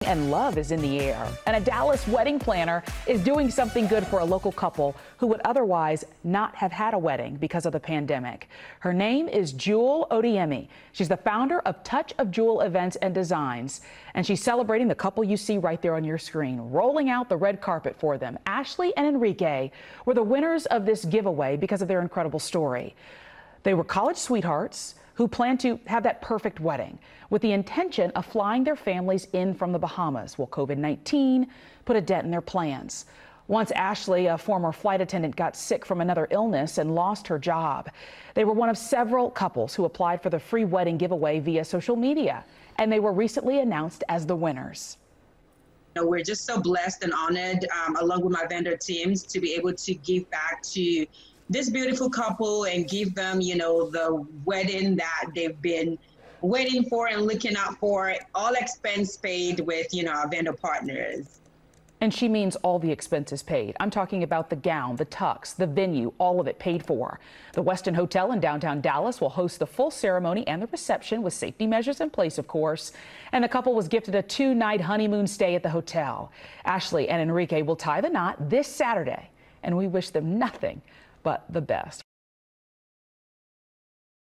And love is in the air. And a Dallas wedding planner is doing something good for a local couple who would otherwise not have had a wedding because of the pandemic. Her name is Jewel Odiemi. She's the founder of Touch of Jewel Events and Designs. And she's celebrating the couple you see right there on your screen, rolling out the red carpet for them. Ashley and Enrique were the winners of this giveaway because of their incredible story. They were college sweethearts who planned to have that perfect wedding with the intention of flying their families in from the Bahamas. Well, COVID-19 put a dent in their plans. Once Ashley, a former flight attendant, got sick from another illness and lost her job. They were one of several couples who applied for the free wedding giveaway via social media, and they were recently announced as the winners. We're just so blessed and honored, along with my vendor teams, to be able to give back to this beautiful couple and give them, the wedding that they've been waiting for and looking out for, all expense paid with, our vendor partners. And she means all the expenses paid. I'm talking about the gown, the tux, the venue, all of it paid for. The Westin Hotel in downtown Dallas will host the full ceremony and the reception with safety measures in place, of course. And the couple was gifted a 2-night honeymoon stay at the hotel. Ashley and Enrique will tie the knot this Saturday, and we wish them nothing but the best.